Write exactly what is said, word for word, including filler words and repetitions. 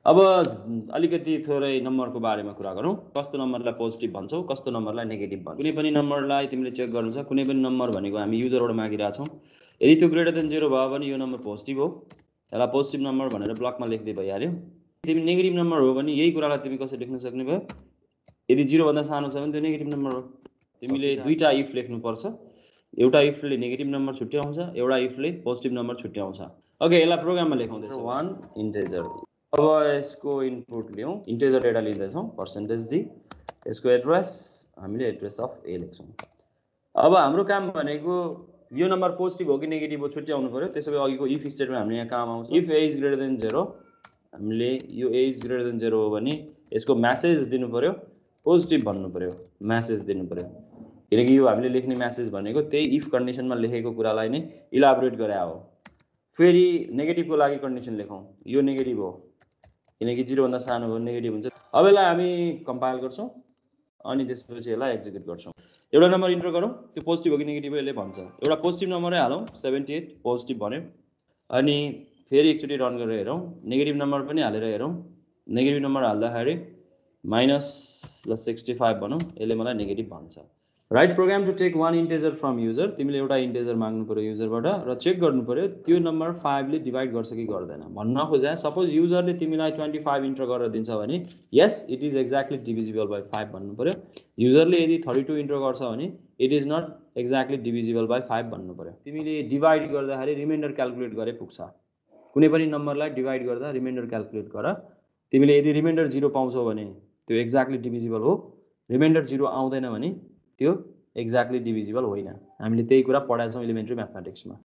अब अलिकति थोरै नम्बरको बारेमा कुरा गरौँ। कस्तो नम्बरलाई पोजिटिभ भन्छौ, कस्तो नम्बरलाई नेगेटिभ भन्छौ। कुनै पनि नम्बरलाई तिमीले चेक गर्नु छ, कुनै पनि नम्बर भनेको हामी युजरबाट मागिरहेका छौँ। यदि त्यो ग्रेटर देन zero भयो भने यो नम्बर पोजिटिभ हो, यसलाई पोजिटिभ नम्बर भनेर ब्लकमा लेख्दै भइहाल्यो। तिमी नेगेटिभ नम्बर हो भने यही कुरालाई तिमी कसरी लेख्न सक्ने भयो, यदि zero भन्दा सानो छ भने त्यो नेगेटिभ नम्बर हो। तिमीले दुईटा इफ लेख्नुपर्छ, एउटा इफले नेगेटिभ नम्बर छुट्याउँछ, एउटा इफले पोजिटिभ नम्बर छुट्याउँछ। ओके, यसलाई प्रोग्राममा लेखाउँदैछ one इन्टिजर। अब यसको इनपुट लियौँ, इन्टिजर डेटा लिँदैछौँ पर्सेन्टेज डी। यसको एड्रेस हामीले एड्रेस अफ ए लेख्छौँ। अब हाम्रो काम भनेको यो नम्बर पोजिटिभ हो कि नेगेटिभ हो छुट्याउनु पर्यो। त्यसो भए अघिको इफ स्टेटमेन्ट हामीले यहाँ काम आउँछ। If a is greater than zero, हामीले यो a is greater than zero हो भने यसको म्यासेज दिनु पर्यो, पोजिटिभ भन्नु पर्यो, म्यासेज दिनु पर्यो। किनकि यो हामीले लेख्ने म्यासेज भनेको त्यही इफ कन्डिसनमा लेखेको कुरालाई नै इलाबोरेट गरे हो। फेरि नेगेटिभको लागि कन्डिसन लेखौँ, यो नेगेटिभ हो किनकि zero भन्दा सानो हो नेगेटिभ हुन्छ। अब यसलाई हामी कम्पाइल गर्छौँ अनि त्यसपछि यसलाई एक्जिक्युट गर्छौँ। एउटा नम्बर इन्टर गरौँ, त्यो पोजिटिभ हो कि नेगेटिभ हो यसले भन्छ। एउटा पोजिटिभ नम्बरै हालौँ, सेभेन्टी एट पोजिटिभ भन्यो। अनि फेरि एकचोटि रन गरेर हेरौँ, नेगेटिभ नम्बर पनि हालेर हेरौँ। नेगेटिभ नम्बर हाल्दाखेरि माइनस ल सिक्सटी फाइभ भनौँ, यसले मलाई नेगेटिभ भन्छ। Right program to take one integer from user. तिमीले एउटा इन्टिजर माग्नु पर्यो युजरबाट र चेक गर्नु पर्यो त्यो नम्बर फाइभले डिभाइड गर्छ कि गर्दैन। भन्न खोजे सपोज युजरले तिमीलाई ट्वेन्टी फाइभ इन्टर गरेर दिन्छ भने यस it is exactly divisible by five भन्नु पर्यो। युजरले यदि थर्टी टू इन्टर गर्छ भने it is not exactly divisible by five भन्नु पर्यो। तिमीले डिभाइड गर्दाखेरि रिमाइन्डर क्यालकुलेट गरे पुग्छ। कुनै पनि नम्बरलाई डिभाइड गर्दा रिमाइन्डर क्यालकुलेट गर। तिमीले यदि रिमाइन्डर जिरो पाउँछौ भने त्यो एक्ज्याक्टली डिभिजिबल हो, रिमाइन्डर जिरो आउँदैन भने त्यो एक्ज्याक्टली डिभिजिबल होइन। हामीले त्यही कुरा पढाएको छौँ इलिमेन्ट्री म्याथमेटिक्समा।